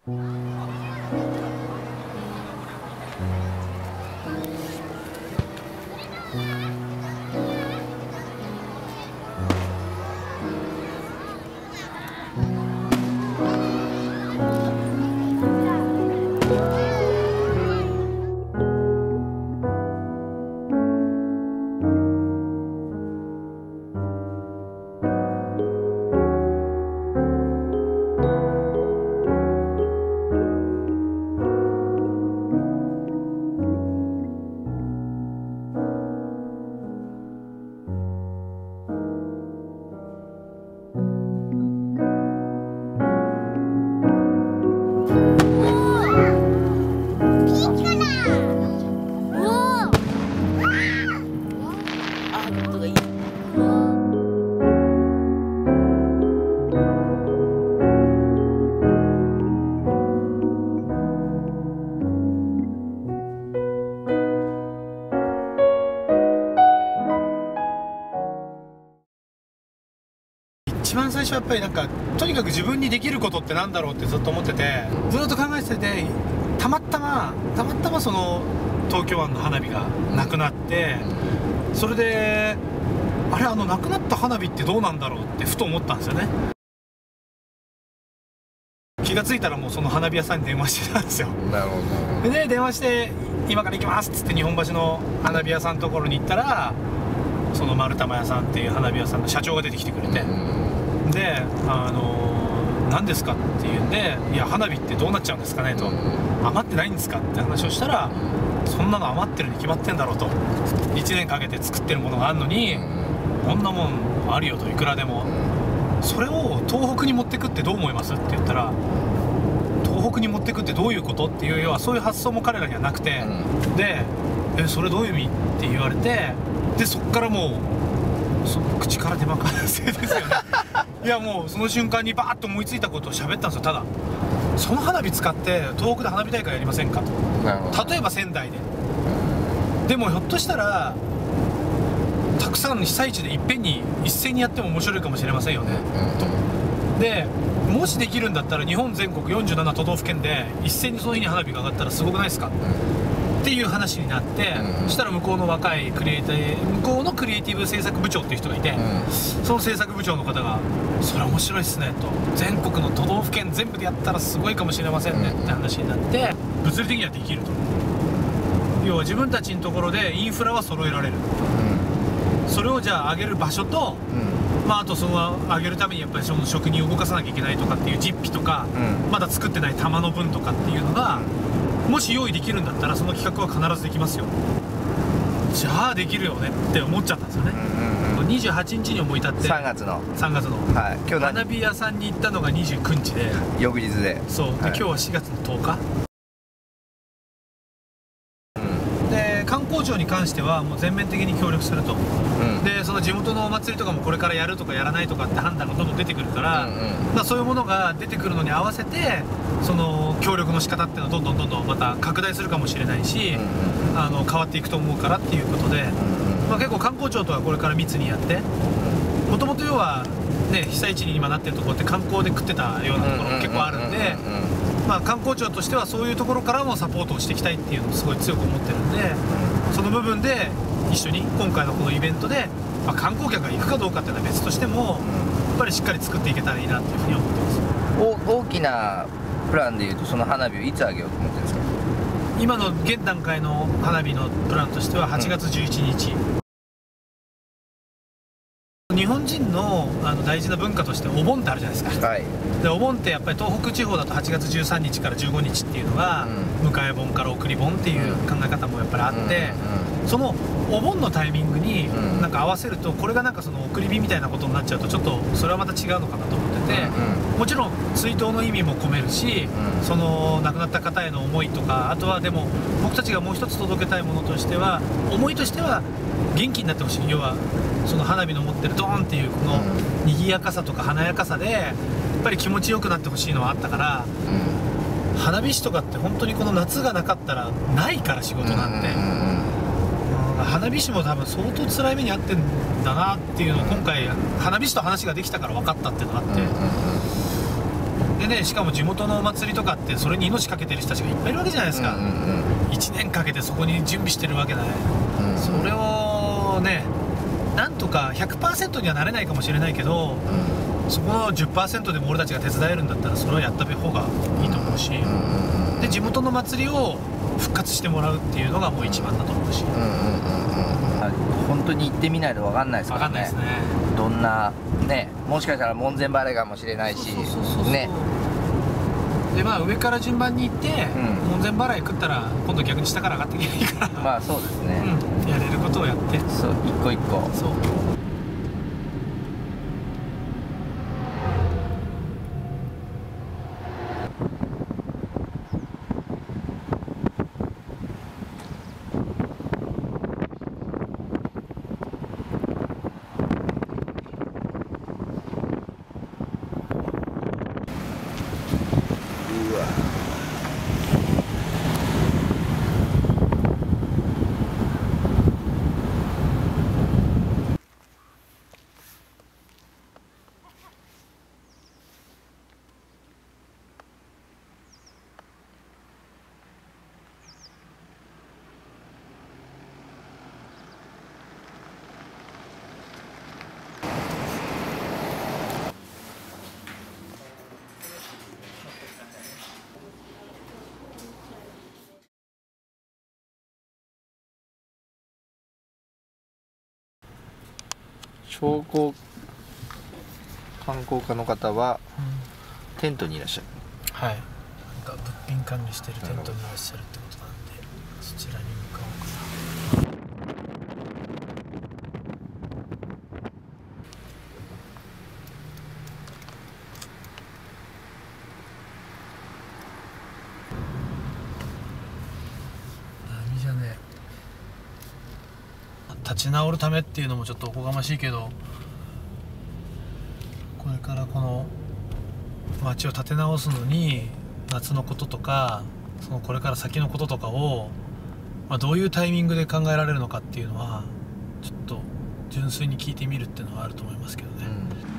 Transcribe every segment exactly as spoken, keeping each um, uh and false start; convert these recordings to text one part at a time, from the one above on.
一番最初はやっぱりなんかとにかく自分にできることってなんだろうってずっと思ってて、ずっと考えてて、たまたまたまたまその東京湾の花火がなくなって、それであれ、あのなくなった花火ってどうなんだろうってふと思ったんですよね。気がついたらもうその花火屋さんに電話してたんですよ。 なるほど。 で、ね、電話して今から行きますっつって日本橋の花火屋さんのところに行ったら、その丸玉屋さんっていう花火屋さんの社長が出てきてくれて、で、あのー、何ですかっていうんで、いや花火ってどうなっちゃうんですかねと、余ってないんですかって話をしたら、そんなの余ってるに決まってんだろうと、いちねんかけて作ってるものがあるのに、こんなもんあるよと、いくらでも。それを東北に持ってくってどう思いますって言ったら、東北に持ってくってどういうことっていう、要はそういう発想も彼らにはなくて、で、えそれどういう意味って言われて、でそっからもうそ口から出まかせですよね。いやもうその瞬間にバーッと思いついたことを喋ったんですよ。ただその花火使って東北で花火大会やりませんかと。例えば仙台で。でもひょっとしたらたくさんの被災地でいっぺんに一斉にやっても面白いかもしれませんよね、と。でもしできるんだったら日本全国よんじゅうなな都道府県で一斉にその日に花火が上がったらすごくないですか、っていう話になって、そしたら向こうの若いクリエイター、向こうのクリエイティブ制作部長っていう人がいて、その制作部長の方が「それ面白いっすね」と「全国の都道府県全部でやったらすごいかもしれませんね」って話になって、物理的にはできると。要は自分たちのところでインフラは揃えられる、それをじゃあ上げる場所と、まあ、あとその上げるためにやっぱりその職人を動かさなきゃいけないとかっていう実費とか、まだ作ってない玉の分とかっていうのがもし用意できるんだったら、その企画は必ずできますよ。じゃあできるよねって思っちゃったんですよね。にじゅうはちにちに思い立って、さんがつのさんがつの、はい、今日花火屋さんに行ったのがにじゅうくにちで、 翌日で、 そうで、はい、今日はしがつのとおかで、観光庁に関してはもう全面的に協力すると、うん、でその地元のお祭りとかもこれからやるとかやらないとかって判断がどんどん出てくるから、うんうん、まあそういうものが出てくるのに合わせて、その協力の仕方っていうのはどんどんどんどんまた拡大するかもしれないし、うんうん、あの変わっていくと思うからっていうことで、まあ、結構観光庁とはこれから密にやって、もともと要はね、被災地に今なってるところって観光で食ってたようなところも結構あるんで、まあ観光庁としてはそういうところからもサポートをしていきたいっていうのをすごい強く思ってるんで、その部分で一緒に今回のこのイベントで、まあ、観光客が行くかどうかっていうのは別としても、やっぱりしっかり作っていけたらいいなっていうふうに思ってます。 お大きなプランでいうと、その花火をいつ上げようと思ってるんですか？ 今の現段階の花火のプランとしてははちがつじゅういちにち、うん、日本人のあの大事な文化としてお盆ってあるじゃないですか、はい、でお盆ってやっぱり東北地方だとはちがつじゅうさんにちからじゅうごにちっていうのが、うん、迎え盆から送り盆っていう考え方もやっぱりあって、うんうん、そのお盆のタイミングになんか合わせると、これがなんかその送り火みたいなことになっちゃうと、ちょっとそれはまた違うのかなと思ってて、うんうん、もちろん追悼の意味も込めるし、うん、その亡くなった方への思いとか、あとはでも僕たちがもう一つ届けたいものとしては、思いとしては元気になってほしい。要はその花火の持ってるドーンっていうこの賑やかさとか華やかさでやっぱり気持ちよくなってほしいのはあったから、うん、花火師とかって本当にこの夏がなかったらないから仕事なんて、花火師も多分相当辛い目に遭ってんだなっていうのを今回花火師と話ができたから分かったっていうのがあって、 でね、しかも地元のお祭りとかってそれに命かけてる人たちがいっぱいいるわけじゃないですか。 うんうんうん、 いちねんかけてそこに準備してるわけだね、 うんうん、 それをね、なんとか ひゃくパーセント にはなれないかもしれないけど、うん、そこの じゅっパーセント でも俺たちが手伝えるんだったらそれはやった方がいいと思うし、うんうん、で地元の祭りを復活してもらうっていうのがもう一番だと思うし、うんうんうんうん、 本当に行ってみないと分かんないですからね。 分かんないですね。 どんなね、もしかしたら門前払いかもしれないしね。 でまあ上から順番に行って、うん、門前払い食ったら今度逆に下から上がっていけばいいから、 まあそうですね、 うん、やれることをやって、 そう一個一個、そう。商工観光課の方は、うん、テントにいらっしゃる。 はい、なんか物品管理してるテントにいらっしゃるってことなんで、そちらに向かおうかな。波じゃねえ。立ち直るためっていうのもちょっとおこがましいけど、これからこの街を立て直すのに夏のこととか、そのこれから先のこととかを、まあ、どういうタイミングで考えられるのかっていうのはちょっと純粋に聞いてみるっていうのはあると思いますけどね、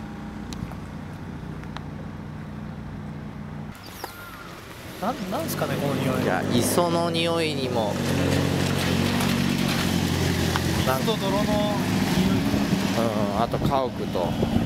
うん、な, なんですかねこの匂い。 いや、磯の匂いにも水と泥の匂い、 うん、あと家屋と、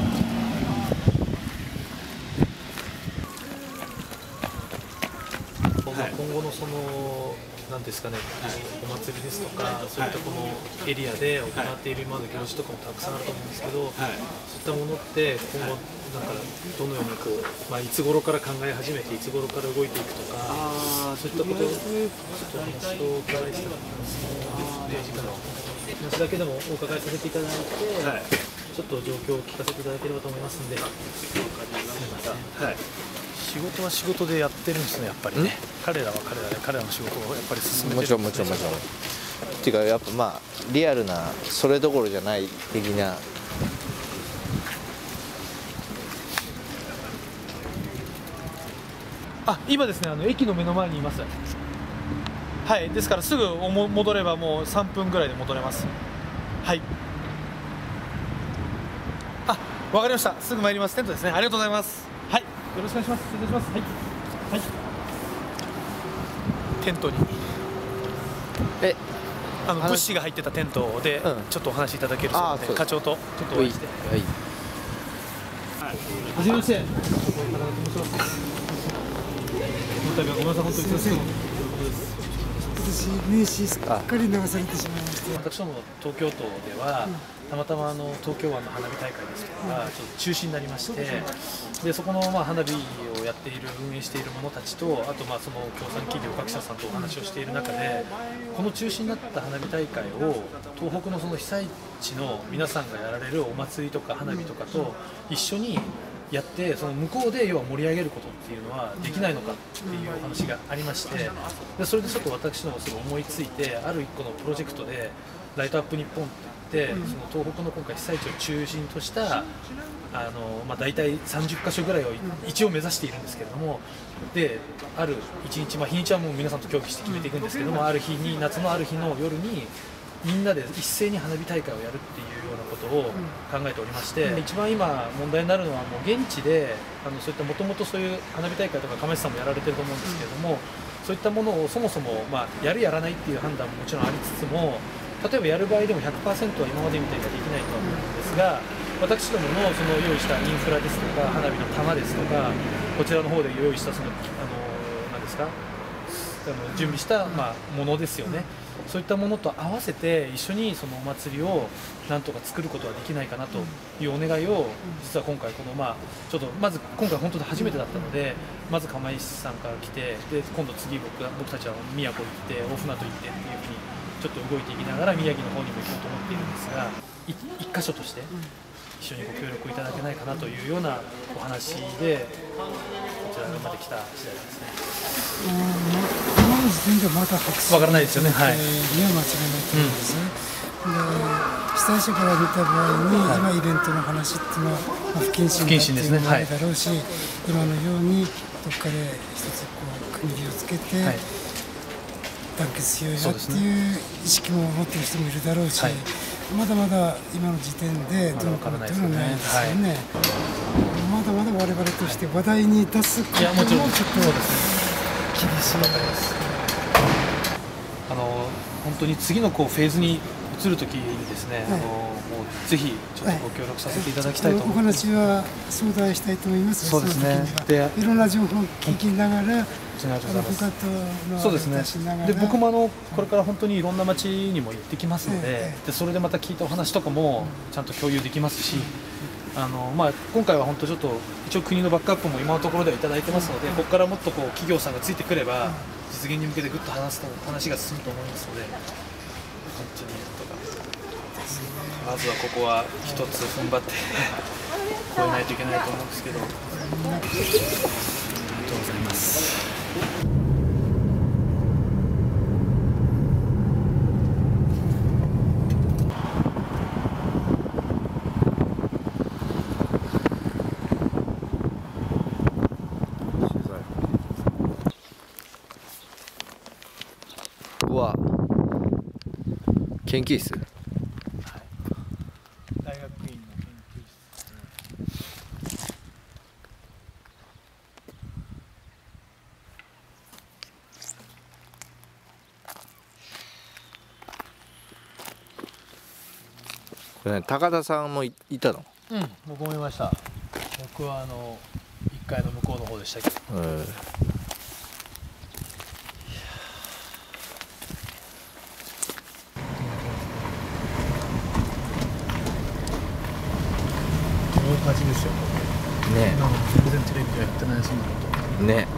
はい、今後のその何ですかね、はい、お祭りですとか、そういったこのエリアで行っている今の行事とかもたくさんあると思うんですけど、はい、そういったものって今後なんかどのようにこう、まあ、いつ頃から考え始めていつ頃から動いていくとか、あそういったことをちょっとお話をお伺いしたかったんですけど、話だけでもお伺いさせていただいて、はい、ちょっと状況を聞かせていただければと思いますんで。わかりました。はい、仕事は仕事でやってるんですね、やっぱりね。彼らは彼らで彼らの仕事をやっぱり進めてるんですね。 もちろんもちろんもちろん。っていうかやっぱまあリアルなそれどころじゃない的な。 あ、今ですね、あの駅の目の前にいます。はい、ですからすぐ戻ればもうさんぷんぐらいで戻れます。はい。あ、わかりました。すぐ参ります。テントですね。ありがとうございます。はい。よろしくお願いします。失礼いたします。はい。はい。テントに。え、あの物資が入ってたテントで、うん、ちょっとお話しいただけるそうで、課長とちょっとお会いして。はい。はじめまして。ごめんなさい、本当にすみません。 私、名刺すっかり流されてしまいまして。 私ども東京都では、たまたまあの東京湾の花火大会ですとかがちょっと中止になりまして、でそこのまあ花火をやっている運営している者たちと、あとまあその協賛企業各社さんとお話をしている中で、この中止になった花火大会を東北のその被災地の皆さんがやられるお祭りとか花火とかと一緒にやって、その向こうで要は盛り上げることっていうのはできないのかっていうお話がありまして、でそれでちょっと私のもそれ思いついて、ある一個のプロジェクトでライトアップ日本っていって、その東北の今回被災地を中心としたあの、まあ、大体さんじゅっかしょぐらいを一応目指しているんですけれども、であるいちにち、まあ、日にちはもう皆さんと協議して決めていくんですけども、ある日に夏のある日の夜にみんなで一斉に花火大会をやるっていうようなことを考えておりまして、うん、一番今問題になるのはもう現地であのそういったもともとそういう花火大会とか亀石さんもやられてると思うんですけれども、うん、そういったものをそもそも、まあ、やるやらないっていう判断ももちろんありつつも、例えばやる場合でも ひゃくパーセント は今までみたいにはできないと思うんですが、私どものその用意したインフラですとか花火の玉ですとか、こちらの方で用意したそのあの何ですかあの準備した、まあ、ものですよね、そういったものと合わせて一緒にそのお祭りをなんとか作ることはできないかなというお願いを、実は今回この、まあ、ちょっとまず今回本当に初めてだったので、まず釜石さんから来て、で今度次 僕, 僕たちは宮古行って大船渡行ってっていうふうにちょっと動いていきながら宮城の方にも行こうと思っているんですが、一箇所として一緒にご協力いただけないかなというようなお話でこちらまで来た次第ですね。 今の時点ではまだ白紙わからないですよね。はい。 には間違いないと思うんですね。うん、で被災者から見た場合に、はい、今イベントの話っていうのは、まあ、不謹慎だっていうのもあるだろうし、はい、今のようにどっかで一つこう区切りをつけて、はい、団結しようよっていう意識も持っている人もいるだろうし、はい、まだまだ今の時点でどうのこうのっていうのはないですよね。まだまだ我々として話題に出すこともちょっと厳しい。 あの本当に次のこうフェーズに移るときにですね、はい、あのもうぜひちょっとご協力させていただきたいと思います。 お話は相談したいと思います。 そうですね。で、 いろんな情報を聞きながら、 そうですね。で、僕もあのこれから本当にいろんな町にも行ってきますので、でそれでまた聞いたお話とかもちゃんと共有できますし、あのまあ今回は本当ちょっと一応国のバックアップも今のところではいただいてますので、ここからもっとこう企業さんがついてくれば実現に向けてぐっと話すと話が進むと思いますので、本当にとかまずはここは一つ踏ん張って超えないといけないと思うんですけど、ありがとうございます。 ここは研究室。 大学院の研究室。 これね、高田さんも い, いたの？ うん、僕もいました。僕はあのいっかいの向こうの方でしたけど。うん。大火事ですよ。 ね。 全然テレビでやってないそんなこと。 ね。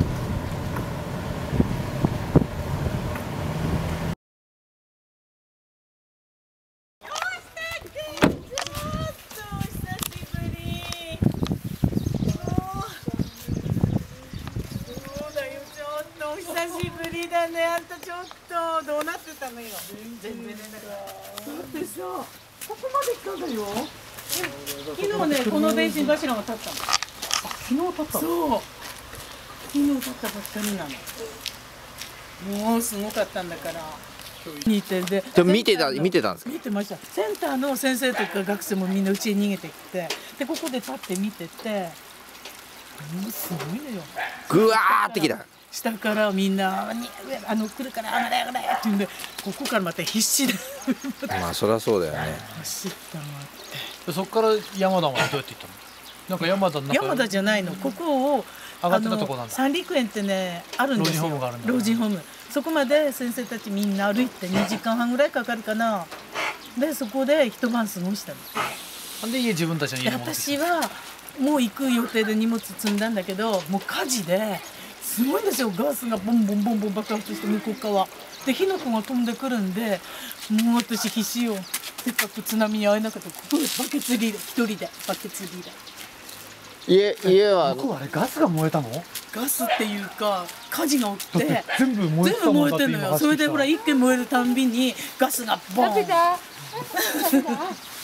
久しぶりだね。あんたちょっとどうなってたのよ。全然連絡だってさ、ここまで来たんだよ。昨日ね、この電信柱が立ったの。昨日立ったの？そう。昨日立ったばっかりなの。もうすごかったんだから。見てで。 でも見てた見てたんですか？ 見てました。センターの先生とか学生もみんなうちに逃げてきて、でここで立って見てて、もうすごいのよ。 ぐわーってきた。 下からみんなあの来るからあがれあがれって言うんで、ここからまた必死でまあそりゃそうだよね。 走ったのってそこから山田はどうやって行ったの？なんか山田なんか山田じゃないの、ここを上がってたとこなんだ。 三陸園ってねあるんですよ。 老人ホームがあるんだ。 老人ホーム。そこまで先生たちみんな歩いてにじかんはんぐらいかかるかな。でそこで一晩過ごしたの。 なんで家自分たちの家に戻ってきた？ 私はもう行く予定で荷物積んだんだけど、もう火事ですごいんですよ。ガスがボンボンボンボン爆発して向こう側で火の粉が飛んでくるんで、もう私必死よ。せっかく津波に会えなかった。ここでバケツリレー、一人でバケツリ家レー。 家は向こうあれガスが燃えたの？ ガスっていうか火事が起きて全部燃えてたもんだって。 全部燃えてんのよ。それでほら一軒燃えるたんびにガスがボーン。食べた？すごか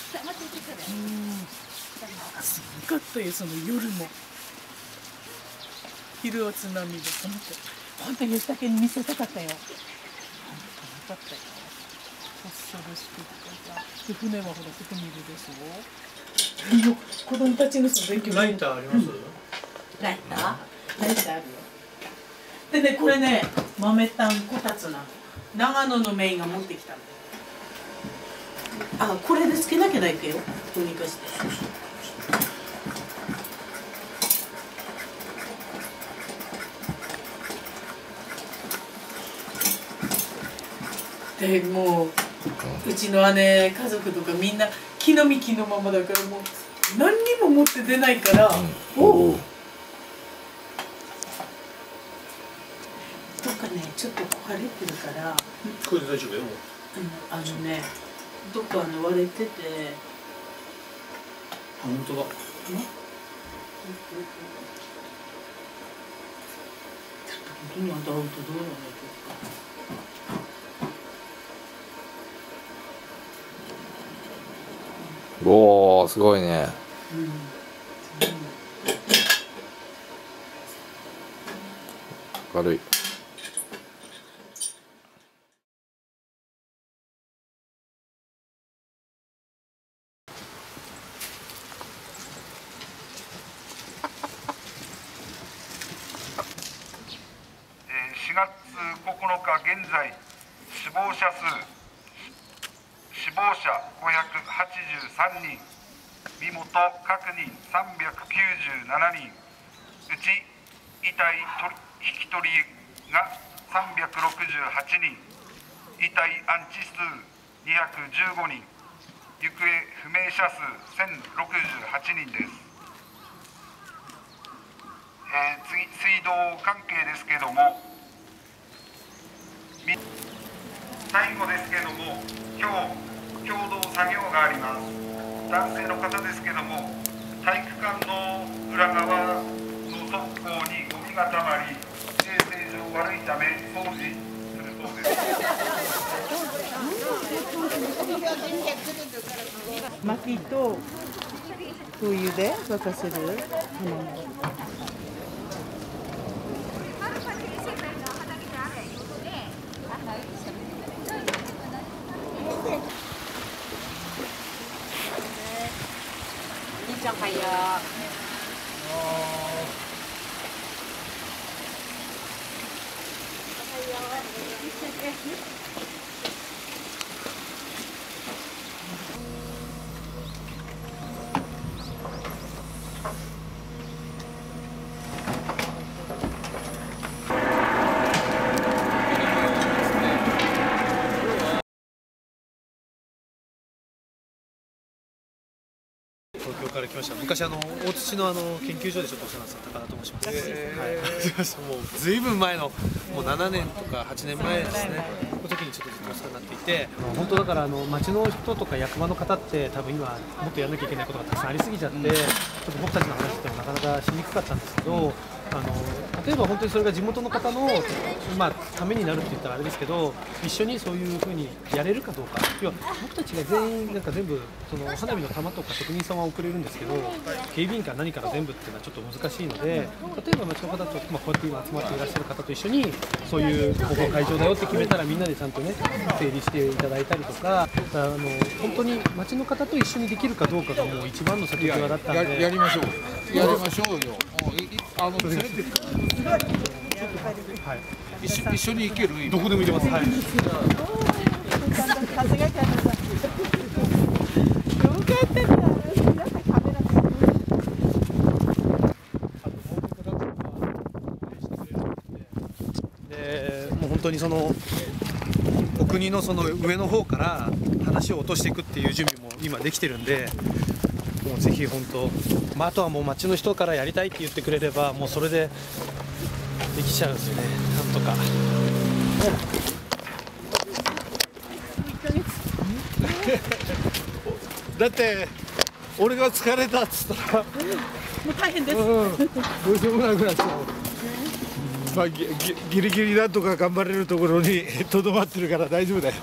ったよ、その夜も。昼は津波で、本当に吉武に見せたかったよ。本当によかったよ。 発射で作ってた。で船はほらここにいるでしょ。子供たちのその勉強。 ライターあります？ ライター？ライターあるよ。でねこれね豆たんこたつなの。長野のメインが持ってきたの。あ、これでつけなきゃないけよ。どうにかして。でもううちの姉家族とかみんな木の実木のままだからもう何にも持って出ないから、うん、おお。とかねちょっと壊れてるから。 これで大丈夫よ。 あのねどっかね割れてて。 あ、本当だ。ね。ちょっと本当にあんた会うとどうなんだろう。 おお、すごいね。うん、軽い。 しがつここのか現在死亡者数死亡者ごひゃくはちじゅうさんにん、身元確認さんびゃくきゅうじゅうななにん、うち遺体引き取りがさんびゃくろくじゅうはちにん、遺体安置数にひゃくじゅうごにん、行方不明者数せんろくじゅうはちにんです。えー、次、水道関係ですけども、最後ですけども、今日共同作業があります。男性の方ですけども、体育館の裏側の側溝にゴミがたまり、衛生上悪いため掃除するそうです。 薪と灯油で沸かせる。うんちゃんはや。 東京から来ました。昔あの大槌のあの研究所でちょっとお世話になった高田と申します。はい。もうずいぶん前のもうななねんとかはちねんまえですね。この時にちょっとずっとお世話になっていて、本当だからあの町の人とか役場の方って多分今もっとやらなきゃいけないことがたくさんありすぎちゃって、ちょっと僕たちの話ってもなかなかしにくかったんですけど。あの例えば本当にそれが地元の方の、まあ、ためになるって言ったらあれですけど、一緒にそういうふうにやれるかどうか、要は僕たちが全員なんか全部その花火の玉とか職人さんは送れるんですけど、警備員から何から全部っていうのはちょっと難しいので、例えば町の方と、まあ、こうやって今集まっていらっしゃる方と一緒にそういうここ会場だよって決めたらみんなでちゃんとね整理していただいたりとか、あの本当に町の方と一緒にできるかどうかがもう一番の先際だったんで、 や, やりましょうやりましょうよ。あの連れてはい、一緒一緒に行ける。 どこでも行けます。はい。 風がかった。よかったな。皆さんカメラで、もう本当にそのお国のその上の方から話を落としていくっていう準備も今できてるんで。もうぜひ本当、まあ、あとはもう町の人からやりたいって言ってくれればもうそれでできちゃうんですよね、なんとか。 だって俺が疲れたっつったらもう大変です、うん、 どうしようもなくなっちゃう。まあ、ギ, ギ, ギリギリなんとか頑張れるところにとどまってるから大丈夫だよ。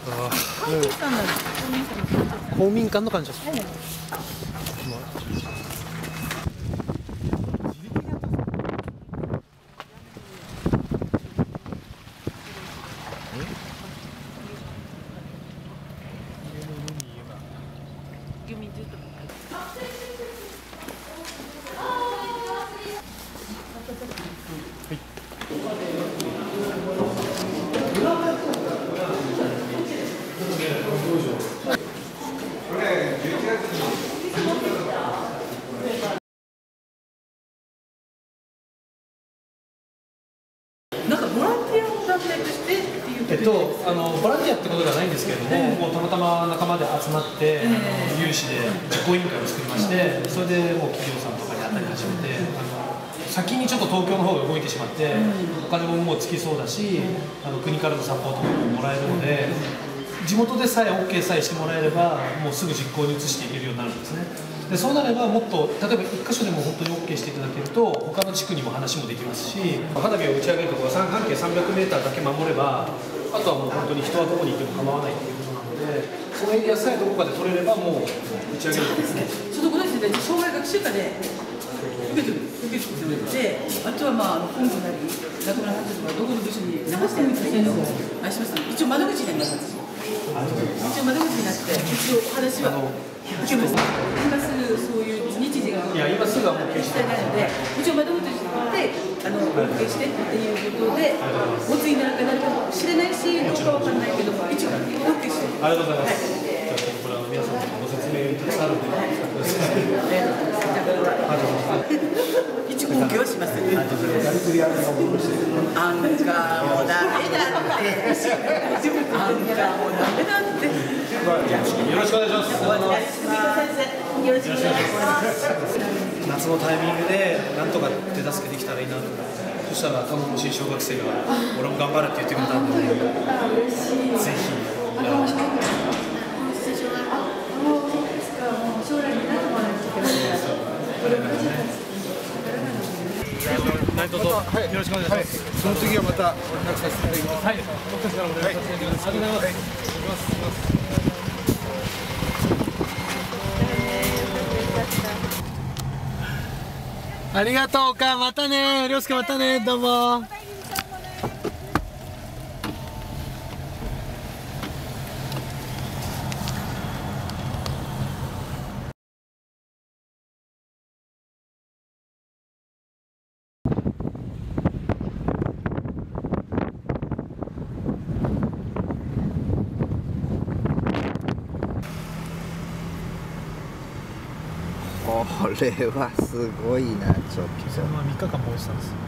公民館の感じです。 なんかボランティアを団体としてっていうえっと、あのボランティアってことではないんですけれども、えー、もうたまたま仲間で集まって、えー、有志で実行委員会を作りまして、それでもう企業さんとかに当たり始めて、あの先にちょっと東京の方が動いてしまって、うん、お金ももうつきそうだし、あの国からのサポートももらえるので、地元でさえ OK さえしてもらえれば、もうすぐ実行に移していけるようになるんですね。でそうなればもっと例えばいっ箇所でも本当に OK していただけると他の地区にも話もできますし、花火を打ち上げるところは半径さんびゃくメーターだけ守ればあとはもう本当に人はどこにいても構わないということなので、そのエリアさえどこかで取れればもう打ち上げるんですね。 ちょっとこの人で障害学習科で受けて受けてくれて、あとはまあ本部なり亡くなった人がどこの部署に流してるんですけど、あします。一応窓口になります。一応窓口になって一応話は受けます。今すぐそういう日時がいや今すぐはもう決してないので、一応窓口に行ってあのお受けしてっていうことで、お次になるかなるかもしれないし、どうかわかんないけど、一応お受けして。 ありがとうございます。じゃあこれは皆さんにご説明たくさんあるので、ありがとうございます。 一応お受けはします。あんかもうダメだって。あんかもうダメだって。 よろしくお願いします。 よろしくお願いします。 夏のタイミングでなんとか手助けできたらいいなと思って、そしたら頼もしい小学生が俺も頑張るって言ってくれたんで、ぜひやろう。何卒よろしくお願いします。 その次はまた連絡させていただきます。 はい、僕たちからも連絡させていただきます。ありがとうございます。 ありがとうか、またね、りょうすけまたね、どうも。 これはすごいな、ちょっと。 まあみっかかんも落ちたんです。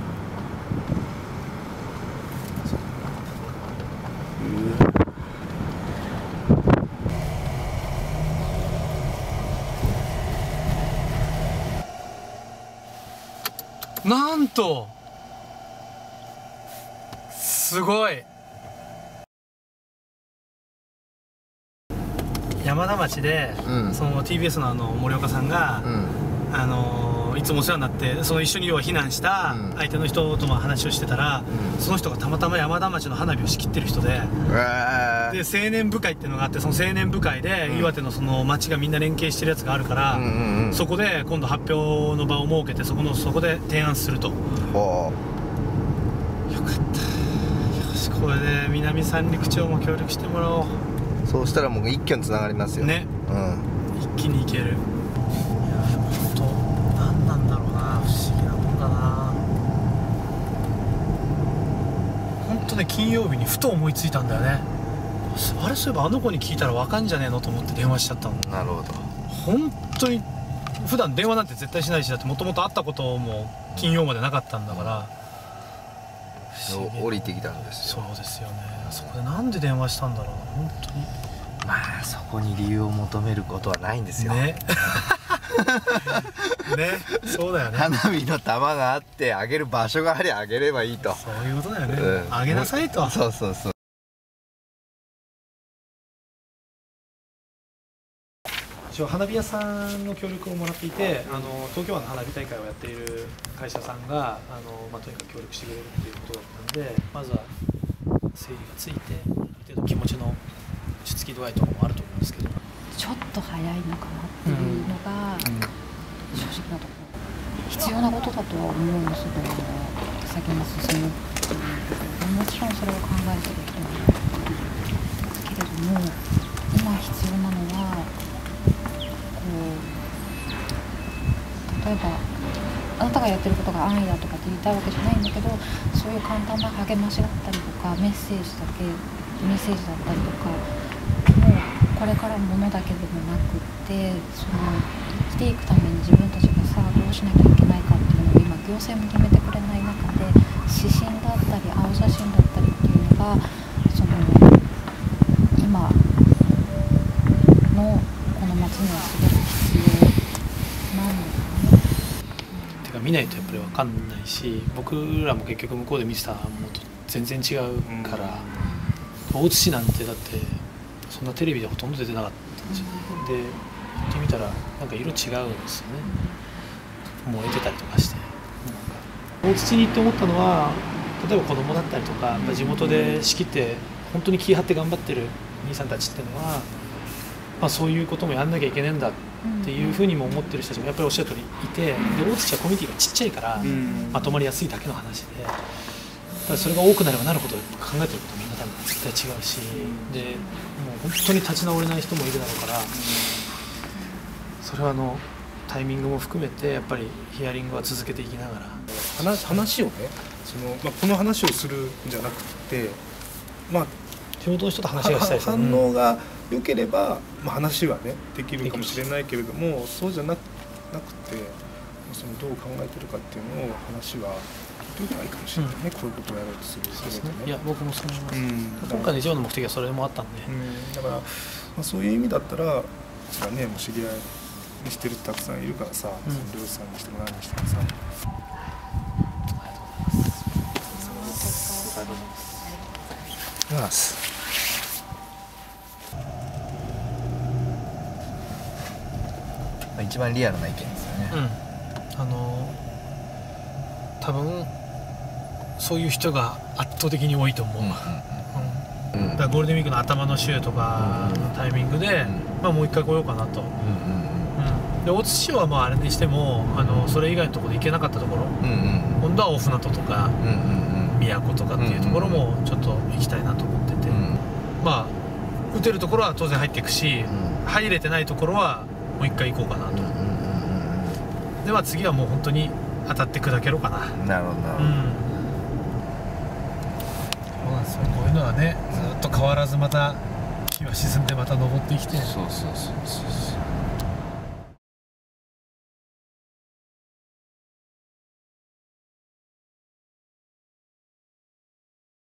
なんとすごい。山田町で、うん、その ティービーエス のあの森岡さんが、うん、あのいつもお世話になってその一緒に要は避難した相手の人とも話をしてたら、うん、その人がたまたま山田町の花火を仕切ってる人で、うん、で青年部会っていうのがあって、その青年部会で、うん、岩手のその町がみんな連携してるやつがあるから、うんうんうん、そこで今度発表の場を設けてそこのそこで提案すると。よかった。よし、これで南三陸町も協力してもらおう。 そうしたらもう一挙につながりますよね。うん、一気にいける。いやでも本当何なんだろうな、不思議なもんだな。本当ね、金曜日にふと思いついたんだよね。あれ、そういえばあの子に聞いたらわかんじゃねえのと思って電話しちゃったの。 なるほど。 本当に普段電話なんて絶対しないし、だってもともと会ったことも金曜までなかったんだから、 うん、降りてきたんですよ。そうですよね。そこでなんで電話したんだろうな、本当に。 まあそこに理由を求めることはないんですよ。ね。ね、 そうだよね。 花火の玉があってあげる場所がありゃあげればいいと。 そういうことだよね。うん、あげなさいと。 そうそうそう。 一応花火屋さんの協力をもらっていて、あの東京湾の花火大会をやっている会社さんがあの、まあ、とにかく協力してくれるっていうことだったので、まずは整理がついてある程度気持ちの落ち着き度合いとかもあると思うんですけど、 ちょっと早いのかなっていうのが正直なところ、必要なことだとは思うんですけど、先に進むっていうところ、もちろんそれを考えてる人もいるけれども、今必要なのはこう、例えばあなたがやってることが安易だとかって言いたいわけじゃないんだけど、そういう簡単な励ましだったりとかメッセージだけメッセージだったりとか、もうこれからものだけでもなくってその生きていくために自分たちがさどうしなきゃいけないかっていうのを今行政も決めてくれない中で指針だったり青写真だったりっていうのがその今のこの町にはすごく必要なんだよね。 てか見ないとやっぱり分かんないし、僕らも結局向こうで見てたものと全然違うから、大津市なんてだってそんなテレビでほとんど出てなかったんですよね。で行ってみたらなんか色違うんですよね。燃えてたりとかして、大津市に行って思ったのは、例えば子供だったりとか、やっぱ地元で仕切って本当に気張って頑張ってる兄さんたちっていうのは、まあ、そういうこともやんなきゃいけないんだっていうふうにも思ってる人たちもやっぱりおっしゃる通りいて、で大津市はコミュニティがちっちゃいからまとまりやすいだけの話で、だからそれが多くなればなるほど考えてることみんな多分絶対違うし、でもう本当に立ち直れない人もいるだろうから、それはあのタイミングも含めてやっぱりヒアリングは続けていきながら話話をね、その、まあ、この話をするんじゃなくて、まあ地元の人と話がしたいですよね。 反応が良ければ、まあ、話はねできるかもしれないけれども、そうじゃなくなくて、そのどう考えてるかっていうのを話は聞いておいたらいいかもしれないね、うん、こういうことをやろうとする人ね。 いや僕もそう思います、うん、今回の一番の目的はそれもあったんで、 うん、だから、まあ、そういう意味だったらそれはね、もう知り合いにしてる人たくさんいるからさ、うん、その漁師さんにしてもらうにしてもさ。ありがとうございます。ありがとうございます。 一番リアルな意見ですよね。 うん、あの多分そういう人が圧倒的に多いと思う。うんうんうん、だからゴールデンウィークの頭の週とかのタイミングで、うん、まあ、もう一回来ようかなと。うんうんうん、で大津市はまああれにしてもあのそれ以外のところで行けなかったところ、うんうん、今度は大船渡とか、うんうんうん、宮古とかっていうところもちょっと行きたいなと思ってて、うん、まあ打てるところは当然入っていくし、うん、入れてないところはもう一回行こうかなと。では次はもう本当に当たって砕けろかな。 なるほどなるほど、うん、 そうなんですよ。こういうのはねずっと変わらずまた日は沈んでまた登ってきて、 そうそうそうそうそう